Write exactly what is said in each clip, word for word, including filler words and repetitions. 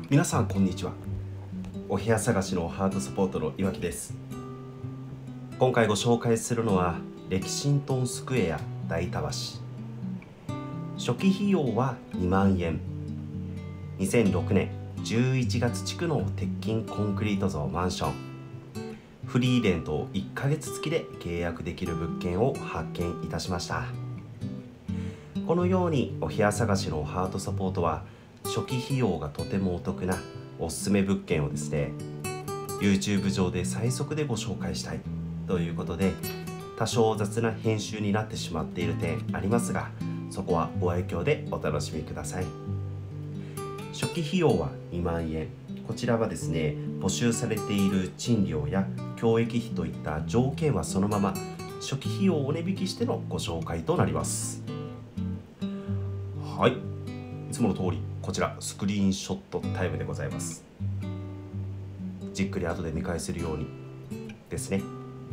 皆さんこんにちは。お部屋探しのハートサポートの岩木です。今回ご紹介するのはレキシントンスクエア大田橋。初期費用はにまんえん。にせんろくねんじゅういちがつ築の鉄筋コンクリート造マンション。フリーレントをいっかげつ付きで契約できる物件を発見いたしました。このようにお部屋探しのハートサポートは初期費用がとてもお得なおすすめ物件をですね YouTube 上で最速でご紹介したいということで、多少雑な編集になってしまっている点ありますが、そこはご愛嬌でお楽しみください。初期費用はにまんえん。こちらはですね、募集されている賃料や教育費といった条件はそのまま、初期費用をお値引きしてのご紹介となります。はい、いつもの通りこちらスクリーンショットタイムでございます。じっくり後で見返せるようにですね。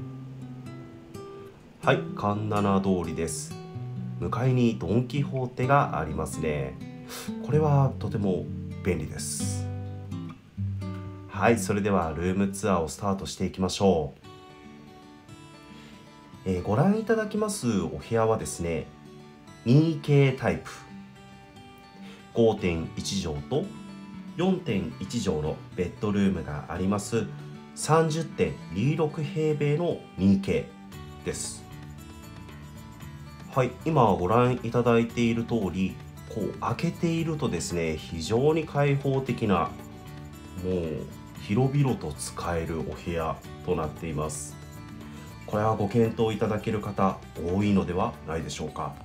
はい、環七通りです。向かいにドン・キホーテがありますね。これはとても便利です。はい、それではルームツアーをスタートしていきましょう。えー、ご覧いただきますお部屋はですね にケー タイプ、ごてんいちじょうと よんてんいちじょうのベッドルームがあります さんじゅってんにじゅうろくへいべいの にケー です。はい、今ご覧いただいている通り、こう開けているとですね、非常に開放的な、もう広々と使えるお部屋となっています。これはご検討いただける方多いのではないでしょうか。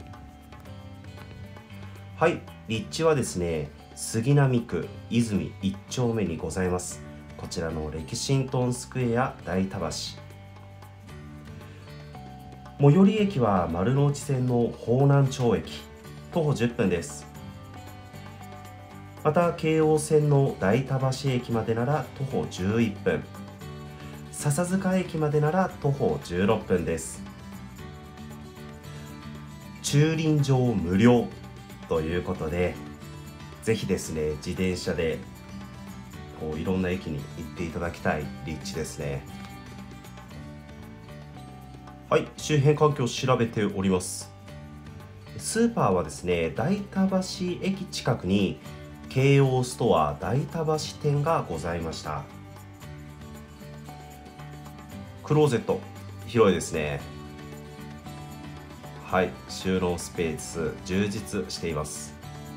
はい、立地はですね、杉並区泉いっちょうめにございます。こちらのレキシントンスクエア大田橋。最寄り駅は丸ノ内線の方南町駅、徒歩じゅっぷんです。また京王線の大田橋駅までなら徒歩じゅういっぷん、笹塚駅までなら徒歩じゅうろっぷんです。駐輪場無料ということで、ぜひですね、自転車でこういろんな駅に行っていただきたい立地ですね。はい、周辺環境を調べております。スーパーはですね、大田橋駅近くに京王ストア大田橋店がございました。クローゼット広いですね。はい、収納スペース充実しています。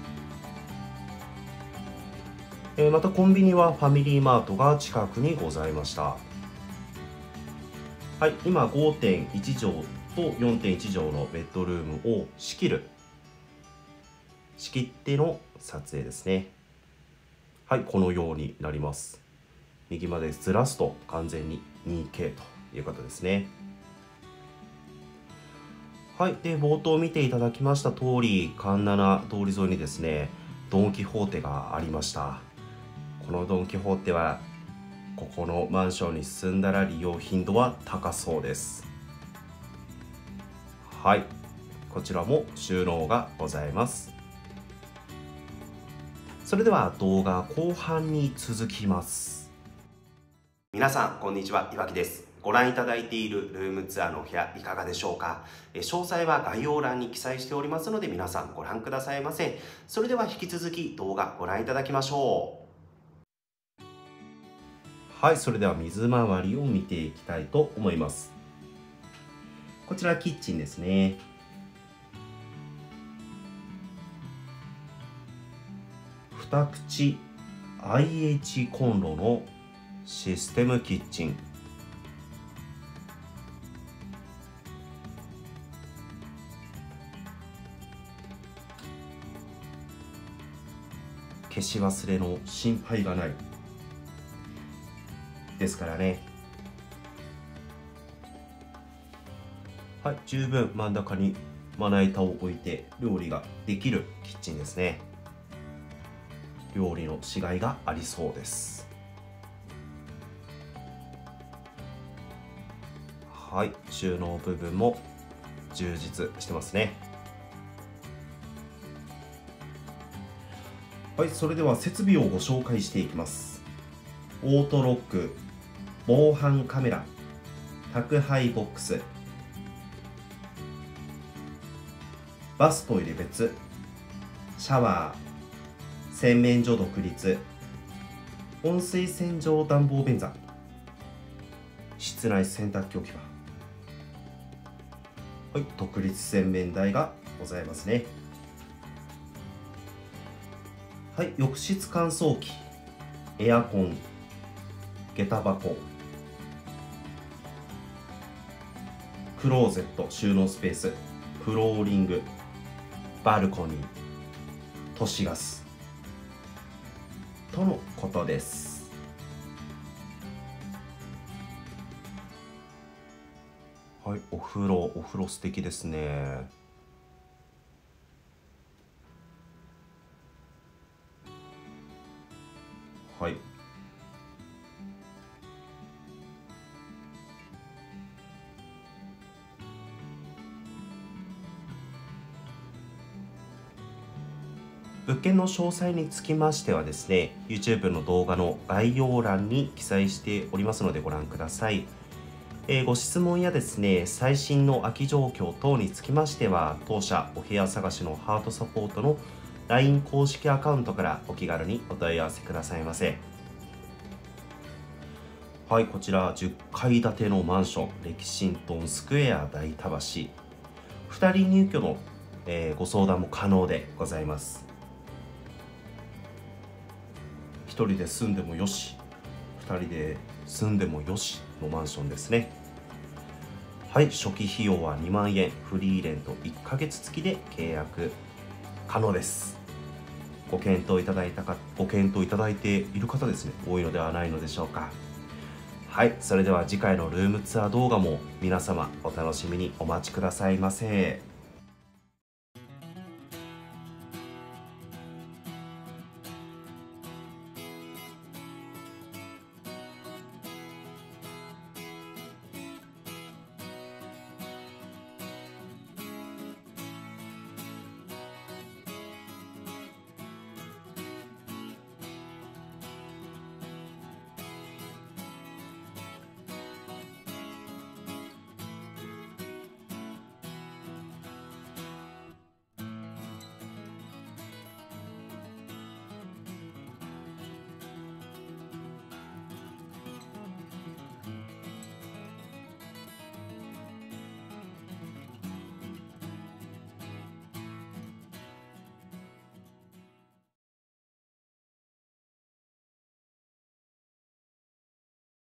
えー、またコンビニはファミリーマートが近くにございました。はい、今 ごてんいちじょうと よんてんいちじょうのベッドルームを仕切る仕切っての撮影ですね。はい、このようになります。右までずらすと完全に にケー ということですね。はい、で冒頭見ていただきました通り、環七通り沿いにですね、ドン・キホーテがありました。このドン・キホーテはここのマンションに住んだら利用頻度は高そうです。はい、こちらも収納がございます。それでは動画後半に続きます。皆さんこんにちは、岩木です。ご覧いただいているルームツアーのお部屋いかがでしょうか。詳細は概要欄に記載しておりますので、皆さんご覧くださいませ。それでは引き続き動画ご覧いただきましょう。はい、それでは水回りを見ていきたいと思います。こちらキッチンですね。二口 アイエイチ コンロのシステムキッチン。消し忘れの心配がないですからね。はい、十分真ん中にまな板を置いて料理ができるキッチンですね。料理のしがいがありそうです。はい、収納部分も充実してますね。 はい、それでは設備をご紹介していきます。オートロック、防犯カメラ、宅配ボックス、バストイレ別、シャワー、洗面所独立、温水洗浄暖房便座、室内洗濯機置き場、はい、独立洗面台がございますね。はい、浴室乾燥機、エアコン、下駄箱、クローゼット収納スペース、フローリング、バルコニー、都市ガスとのことです。はい、お風呂、お風呂素敵ですね。はい。物件の詳細につきましてはですね、YouTube の動画の概要欄に記載しておりますのでご覧ください。えー、ご質問やですね、最新の空き状況等につきましては、当社お部屋探しのハートサポートの ライン 公式アカウントからお気軽にお問い合わせくださいませ。はい、こちらじゅっかい建てのマンション、レキシントンスクエア大田橋。ふたり入居の、えー、ご相談も可能でございます。ひとりで住んでもよし、ふたりで住んでもよしのマンションですね。はい、初期費用はにまんえん、フリーレントいっかげつ付きで契約可能です。ご検討いただいたか、ご検討いただいている方ですね、多いのではないのでしょうか。はい、それでは次回のルームツアー動画も皆様お楽しみにお待ちくださいませ。